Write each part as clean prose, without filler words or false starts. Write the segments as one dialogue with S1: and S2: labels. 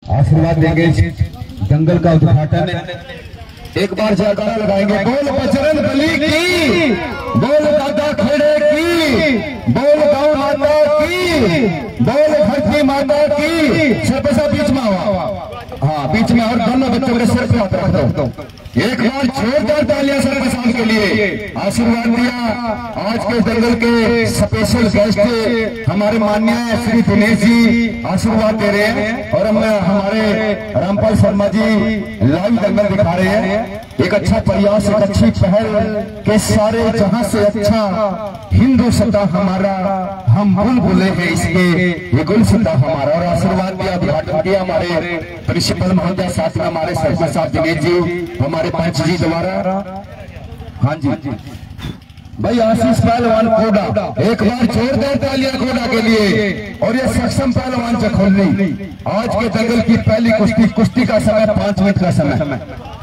S1: आशीर्वाद देंगे इस दंगल का उद्घाटन। एक बार जयकारा लगाएंगे। बोल बजरंग बली की, बोल दादा खेड़े की, बोल गौ माता की, बोल धरती माता की। सब बीच में हुआ, हाँ बीच में, और दोनों बच्चों के सिर पे हाथ रख दो। एक बार जोरदार तालियां सर किसान के लिए। आशीर्वाद दिया आज के दंगल के स्पेशल गेस्ट हमारे माननीय श्री दिनेश जी आशीर्वाद दे रहे हैं, और हमारे रामपाल शर्मा जी लाइव दंगल दिखा रहे हैं। एक अच्छा प्रयास, एक अच्छी पहल के सारे जहां से अच्छा हिंदू सत्ता हमारा, हम बुलबुले हैं इसके, ये गुल सत्ता हमारा। और आशीर्वाद दिया, उद्घाटन किया हमारे प्रिंसिपल महोदय, साथ में हमारे सरपंच साहब दिनेश जी, हमारे पंच जी द्वारा। हाँ जी भाई, आशीष पहलवान कोडा, एक बार जोरदार तालियां कोडा के लिए। और ये सक्षम पहलवान जखोली, आज के दंगल की पहली कुश्ती का समय 5 मिनट का समय।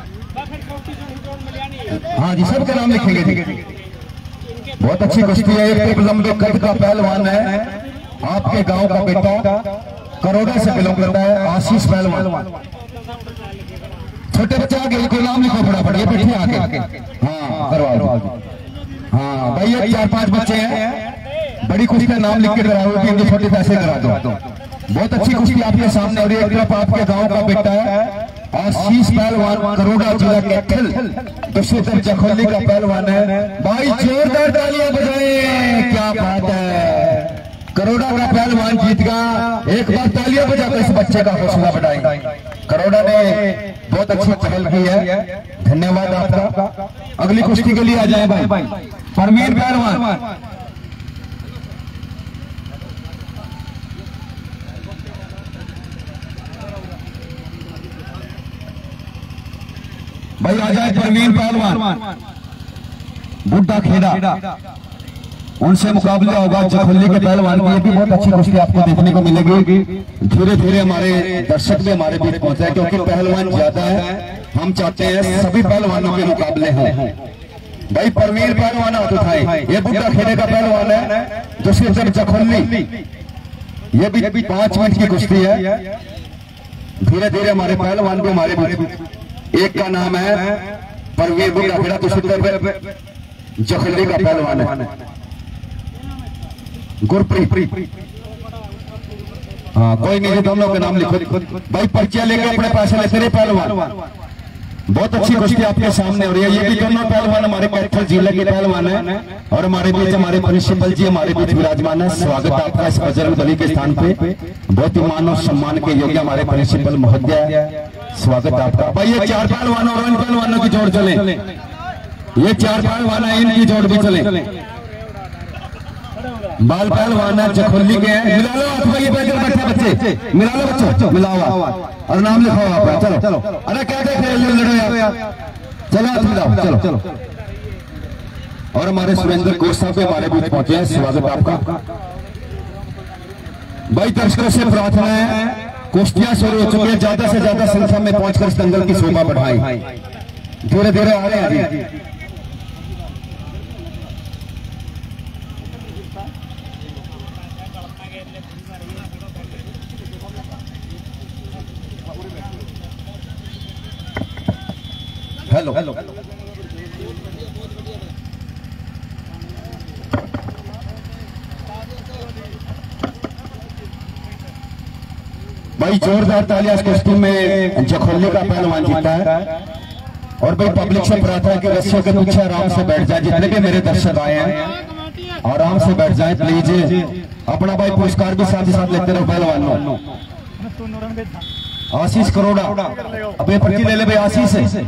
S1: हाँ जी, सबके नाम लिखेंगे। बहुत अच्छी कुश्ती है। एक लंबे कद का पहलवान है, आपके गांव का बेटा, करोड़ा से बिलोंग करता है, आशीष पहलवान। छोटे बच्चे आगे, इनको नाम लिखो फटाफट, ये बैठे आगे। हाँ करवा, हाँ भाई ये 4-5 बच्चे हैं, बड़ी कुश्ती का नाम लिख के कराओ, 3 छोटे पैसे करा दो। बहुत अच्छी कुश्ती आपके सामने। और एक तरफ आपके गांव का बेटा है आशीष पहलवान, करोड़ा जिला कैथल, दूसरी तरफ जखोली का पहलवान है। भाई जोरदार तालियां बजाएं, क्या बात है, करोड़ा का पहलवान जीत गया। एक बार तालियां बजाकर इस बच्चे का हौसला बढ़ाएं। करोड़ा ने बहुत अच्छी पहल की है, धन्यवाद आपका। अगली कुश्ती के लिए आ जाए भाई परवीन पहलवान। भाई आ जाए परवीन पहलवान, बुड्ढा खेड़ा, उनसे मुकाबला होगा जखोली के पहलवान की। ये भी बहुत अच्छी कुश्ती आपको देखने को मिलेगी। धीरे धीरे हमारे दर्शक भी हमारे बीच पहुंचे, क्योंकि पहलवान ज्यादा है, हम चाहते हैं सभी पहलवानों के मुकाबले हैं। भाई परवीन पहलवान हाथ उठाए, ये बुड्ढा खेड़े का पहलवान है, दूसरी तरफ जखोली, ये भी 5 मिनट की कुश्ती है। धीरे धीरे हमारे पहलवान भी हमारे बीच। एक का नाम है परवीन बुड्ढा खेड़ा, दूसरी तरफ जखोली का पहलवान है गुरप्रीत। हाँ कोई नहीं, दोनों के नाम लिखो भाई, पर्चियां लेके अपने पैसे लेते रहे पहलवान। बहुत अच्छी कुश्ती आपके सामने हो रही है। ये भी दोनों पहलवान हमारे कैथल जिले के पहलवान है, और हमारे बीच हमारे प्रिंसिपल जी हमारे बीच विराजमान है। स्वागत आपका इस बजरंग बली के स्थान पे, बहुत ही मान और सम्मान के योग्य हमारे प्रिंसिपल महोदय, स्वागत आपका। भाई ये 4 पहलवान और इन पहलवानों की जोड़ चले, ये 4 पहलवान है, इनकी जोड़ भी चले। बाल पहलवान है, जखोली के हैं। मिला लो आप ये बैठे बच्चे, मिला लो बच्चों, मिलाओ और नाम लिखाओ आप। चलो चलो, अरे क्या देख रहे हो, लड़ो यार, चलो हाथ मिलाओ, चलो चलो। और हमारे सुरेंद्र कोच साहब हमारे बीच पहुंचे हैं, स्वागत आपका। भाई दर्शकों से प्रार्थना है, कुश्तियां शुरू हो चुकी है, ज्यादा से ज्यादा संख्या में पहुंचकर इस दंगल की शोभा बढ़ाएं। धीरे धीरे आ रहे हैं। हेलो हेलो, भाई जोरदार तालियां इस कुश्ती में जखोली का पहलवान जीता है। और भाई पब्लिक से प्रार्थना कि रस्सियों के पीछे आराम से बैठ जाए, जितने भी मेरे दर्शक आए हैं आराम से बैठ जाए प्लीज। अपना भाई पुरस्कार भी साथ ही साथ लेते रहो पहलवानों। आशीष करोड़ा, अब ये पर्ची ले ले भाई, आशीष है।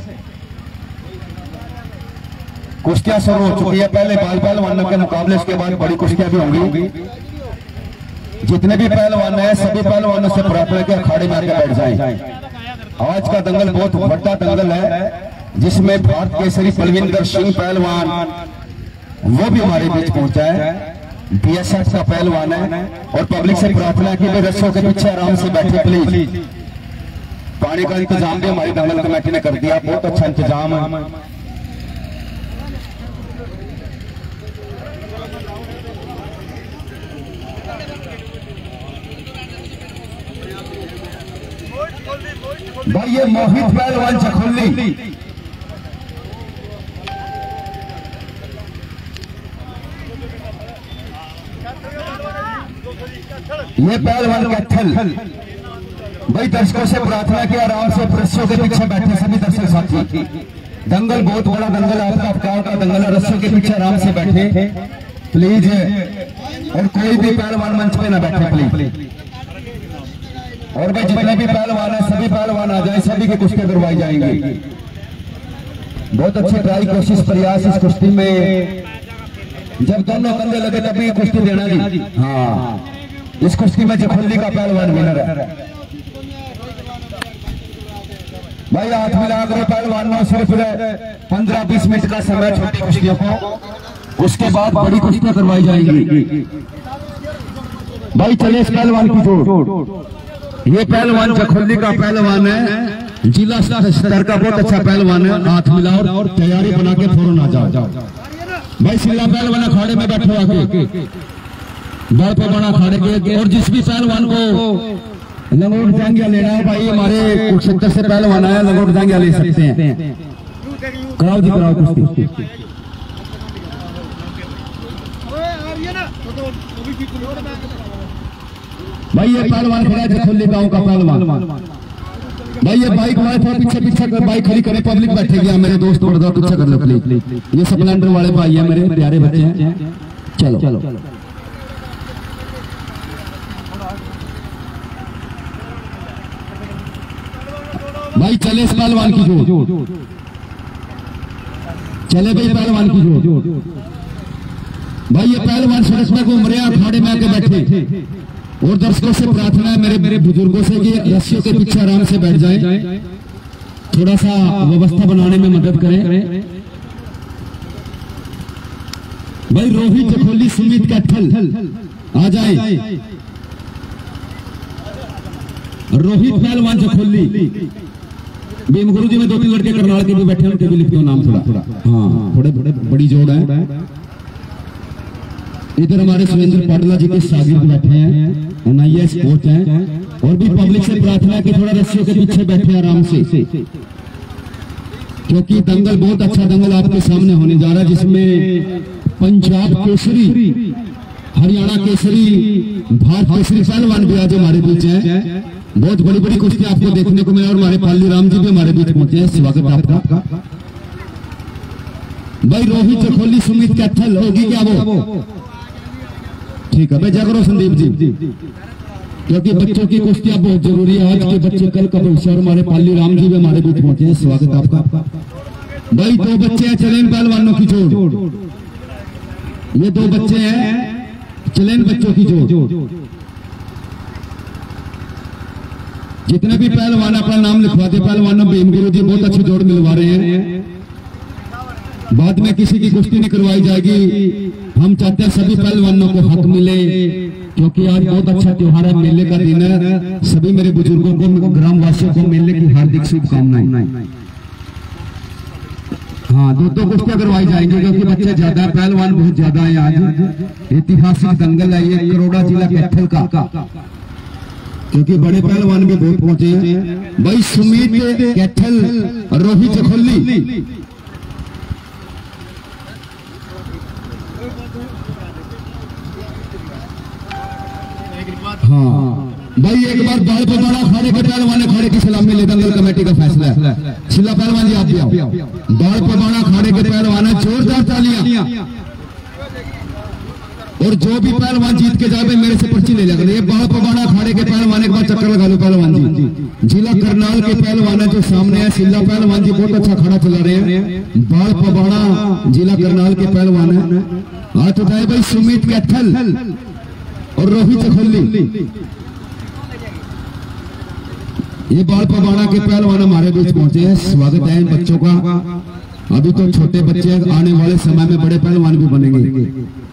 S1: कुश्तियां शुरू हो चुकी है, पहले बाल पहलवानों के मुकाबले, उसके बाद बड़ी कुश्तियां भी होंगी। जितने भी पहलवान हैं सभी पहलवानों से प्रार्थना के अखाड़े में आकर बैठ जाएं। आज का दंगल बहुत बड़ा दंगल है, जिसमें भारत केसरी बलविंदर सिंह पहलवान वो भी हमारे बीच पहुंचा है, बीएसएफ का पहलवान है। और पब्लिक से प्रार्थना की वे रस्सों के पीछे आराम से बैठे प्लीज। पानी का इंतजाम भी हमारी दंगल कमेटी ने कर दिया, बहुत अच्छा इंतजाम है। भाई ये मोहित पहलवान चखोली, ये पहलवान कैथल। भाई दर्शकों से प्रार्थना की आराम से रस्सियों के पीछे बैठे सभी दर्शक साथी। दंगल बहुत बड़ा दंगल, आपका अवतार का दंगल है। रस्सियों के पीछे आराम से बैठे प्लीज, और कोई भी पहलवान मंच पे ना बैठे प्लीज। और भाई जितने भी पहलवान है सभी पहलवान आ जाए, सभी की कुश्ती करवाई जाएंगी। बहुत अच्छी ट्राई, कोशिश, प्रयास इस कुश्ती में। जब दोनों कंधे लगे तभी कुश्ती देना जी। हाँ, इस कुश्ती में चखोली का पहलवान विनर है। भाई हाथ मिला करो पहलवानों, सिर्फ 15-20 मिनट का समय छोटी कुश्तियों को, उसके बाद बड़ी कुश्तियां करवाई जाएंगी। भाई चले इस पहलवान की जोड़। ये पहलवान चखोली का पहलवान है, जिला स्तर का बहुत अच्छा पहलवान है। हाथ मिलाओ और तैयारी बना के फौरन आ जाओ। भाई सिला पहलवान अखाड़े में बैठो आके, बड़ पे बड़ा अखाड़े के। और जिस भी पहलवान को लंगोट जांगिया लेना है, भाई हमारे कुरुक्षेत्र से पहलवान आया, लंगोट जांगिया ले सकते हैं। कराओ जी, कराओ कुश्ती। भाई ये पहलवान खड़ा है चखोली गांव का पहलवान। भाई ये बाइक वाले थोड़ा पीछे पीछे कर, बाइक खड़ी करे, पब्लिक बैठेगी। मेरे दोस्त थोड़ा पीछे कर लो प्लीज। ये स्प्लेंडर वाले भाई है, मेरे प्यारे बच्चे हैं। चलो चलो भाई चले इस पहलवान की जोड़। चले भाई पहलवान की जोड़। भाई ये पहलवान सड़क में घूम रहे हैं, अखाड़े में आके बैठे। और दर्शकों से प्रार्थना है, मेरे बुजुर्गों से, कि रस्सियों के पीछे आराम से बैठ जाएं, थोड़ा सा व्यवस्था बनाने में मदद करें। भाई रोहित चखोली, सुमित कैथल आ जाए। रोहित पहलवान चखोली, भीमगुरु जी में 2-3 लड़के करनाल के भी बैठे हैं, उनके भी लिख दो नाम थोड़ा। हाँ, थोड़े बड़ी जोड़ है। इधर हमारे सुरेंद्र पाटला जी के शागिर्द बैठे हैं, NIS कोच हैं। और भी पब्लिक से प्रार्थना कि थोड़ा रस्सियों के पीछे बैठे आराम से, क्योंकि दंगल बहुत अच्छा दंगल आपके सामने होने जा रहा है, जिसमें पंजाब केसरी, हरियाणा केसरी, भारत केसरी पहलवान भी आज हमारे बीच हैं। बहुत बड़ी बड़ी कुश्ती आपको देखने को मिला। और हमारे पाली राम जी भी हमारे बीच पहुंचे हैं, स्वागत है आपका। भाई रोहित चखोली, सुमित कैथल होगी क्या वो? ठीक है भाई, जागरो संदीप जी, क्योंकि बच्चों की कुश्तियां बहुत जरूरी है। आज के बच्चे कल का भविष्य। और हमारे पाली राम जी भी हमारे बीच पहुंचे हैं, स्वागत है आपका। भाई 2 बच्चे हैं, चले इन पहलवानों की जोड़। ये 2 बच्चे हैं, चले इन बच्चों की जोड़। जितने भी पहलवान अपना नाम लिखवा दे पहलवानों, भीमगुरु जी बहुत अच्छी जोड़ मिलवा रहे हैं। बाद में किसी की कुश्ती नहीं करवाई जाएगी। हम चाहते हैं सभी पहलवानों को हक मिले, क्योंकि आज बहुत अच्छा त्योहार है, मेले का दिन है। सभी मेरे बुजुर्गों को, ग्रामवासियों को मेले की हार्दिक शुभकामनाएं। हाँ, 2 कुश्तियां करवाई जाएंगी, क्योंकि बच्चे ज्यादा है, पहलवान बहुत ज्यादा है। आज ऐतिहासिक दंगल है ये, करोड़ा जिला कैथल का, क्योंकि बड़े पहलवान भी बहुत पहुंचे हैं। भाई सुमित कैथल, रोहित चखोली। हाँ भाई, एक बार बाल पे बड़ा खड़े के पहलवान खड़े की सलामी ले, दंगल कमेटी का फैसला है। शिला पहलवान जी आप भी आओ। बाल पे बड़ा खड़े के पहलवान, जोरदार तालियां। और जो भी पहलवान जीत के जाए मेरे से पर्ची ले जाकर। ये बाल पे बड़ा खड़े के पहलवान, एक बार चक्कर लगा लो पहलवान जी। जिला करनाल के पहलवान है जो सामने है, शिला पहलवान जी बहुत अच्छा खड़ा चला रहे हैं। बाल पबाड़ा जिला करनाल के पहलवान है। हाथ उठाए भाई, सुमित कैथल और रोहित चखोली। ये बाल पबाड़ा के पहलवान हमारे बीच पहुंचे हैं, स्वागत है इन बच्चों का। अभी तो छोटे बच्चे हैं, आने वाले समय में बड़े पहलवान भी बनेंगे।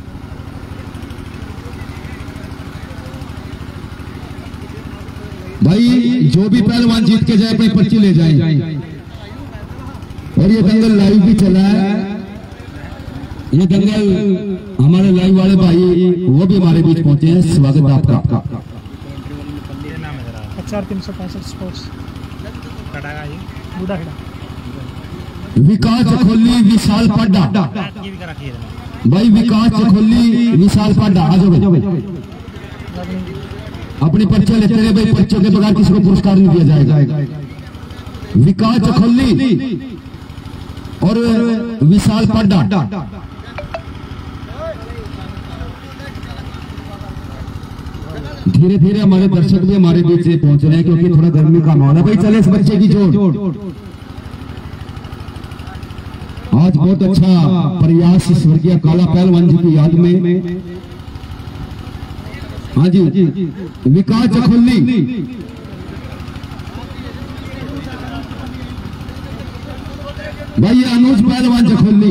S1: भाई जो भी पहलवान जीत के जाए अपनी पर्ची ले जाए। और ये दंगल लाइव भी चला है। ये दंगल हमारे लाइव वाले भाई वो भी हमारे बीच पहुंचे हैं, स्वागत है आपका।
S2: 365 स्पोर्ट्स
S1: विकास चखोली विशाल पाड्डा भाई, विकास चखोली विशाल पाड्डा आ जाओ भाई, अपनी पर्चे लेते रहे भाई, पर्चों के बगैर किसी को पुरस्कार नहीं दिया जाएगा। विकास चखोली और विशाल पाड्डा। धीरे धीरे हमारे दर्शक भी हमारे बीच से पहुंच रहे हैं क्योंकि थोड़ा गर्मी का माहौल है भाई। चले इस बच्चे की जोड़। आज बहुत अच्छा प्रयास स्वर्गीय काला पहलवान जी की याद में। हाँ जी, विकास चखोली भाई, ये अनुज पहलवान चखोली,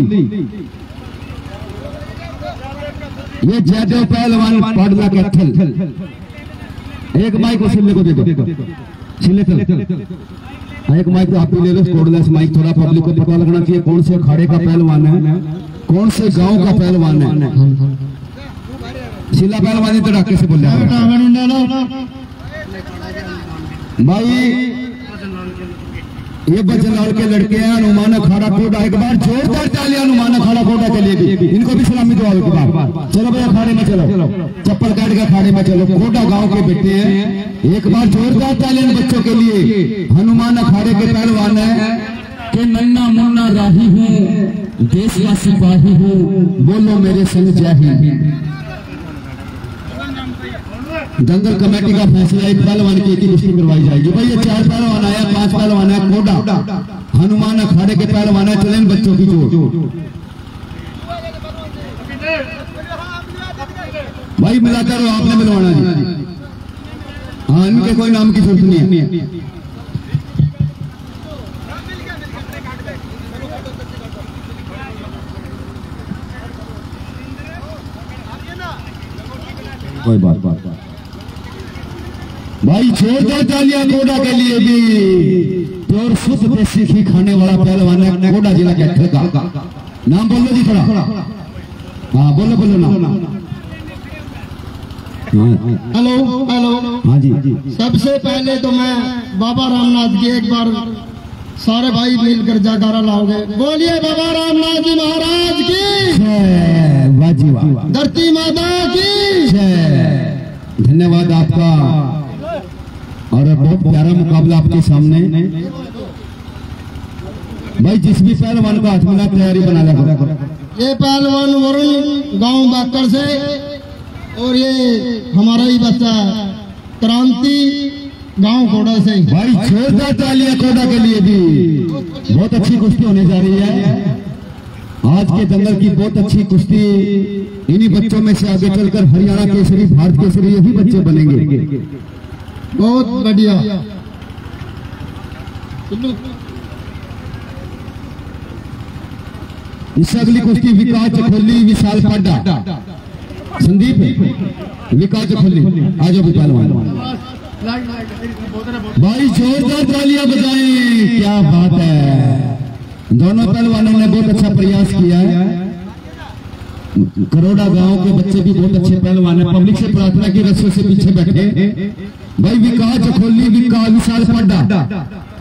S1: ये जयदेव पहलवान पाडला कैथल। एक माइक को सिल्ले को दे दो, सिल्ले एक माइक तो आप ही ले लो, कोडलेस माइक, थोड़ा पब्लिक को पता लगना चाहिए कौन से अखाड़े का पहलवान है, कौन से गांव का पहलवान है। शिला पहलवान तो डाके से बोल भाई, ये बचन लाल के लड़के हैं हनुमान अखाड़ा कोटा। एक बार जोरदार तालियां हनुमान अखाड़ा कोटा के लिए भी, इनको भी सलामी दो एक बार। चलो भाई अखाड़े में चलो, चप्पल काट के अखाड़े में चलो, कोटा गांव के बेटे हैं। एक बार जोरदार तालियां बच्चों के लिए। हनुमान अखाड़े के पहलवान है कि नन्ना मुन्ना राही हूँ, देश का सिपाही हूँ, बोलो मेरे संग जय हिंद। दंगल कमेटी का फैसला, एक पहलवान की एक ही कुश्ती करवाई जाएगी भाई। ये 4 पहलवान आया, 5 पहलवान है, कोटा हनुमान अखाड़े के पहलवान है। चलें बच्चों की जोड़ भाई, मिलाकर रहो, आपने मिलवाना जी। हाँ, इनके कोई नाम की जरूरत नहीं है। कोई बात भाई, जोरदार तालियां कोटा के लिए भी। प्योर शुद्ध देसी घी खाने वाला पहलवान है कोटा जिला कैथल का। नाम बोलो जी थोड़ा। हाँ बोलो नाम।
S2: Hello hello.
S1: हाँ जी।
S2: सबसे पहले तो मैं बाबा रामनाथ की एक बार सारे भाई मिलकर जयकारा लाओगे। बोलिए बाबा रामनाथ जी महाराज की
S1: जय। वाह जी वाह।
S2: धरती माता की
S1: जय। धन्यवाद आपका। और बहुत प्यारा मुकाबला आपके सामने भाई। जिस भी पहलवान का हाथ मिला तैयारी बना लिया करो।
S2: ये पहलवान वरुण गांव बाकर से, और ये हमारा ही बच्चा क्रांति गांव कोटा से।
S1: भाई जोरदार तालियां कोटा के लिए भी। बहुत अच्छी कुश्ती होने जा रही है आज के दंगल की। बहुत अच्छी कुश्ती। इन्हीं बच्चों में से आगे चलकर हरियाणा केसरी, भारत केसरी यही बच्चे बनेंगे।
S2: बहुत बढ़िया।
S1: इससे अगली कुश्ती विकास चखोली विशाल पाड्डा। संदीप विकास चखोली आ जाओ पहलवान भाई, जोरदार तालियां बजाएं। क्या बात है, दोनों पहलवानों ने बहुत अच्छा प्रयास किया है। करोड़ा गांव के बच्चे भी बहुत अच्छे पहलवान है। पब्लिक से प्रार्थना की रस्सों से पीछे बैठे भाई। विकास चखोली विशाल पाड्डा।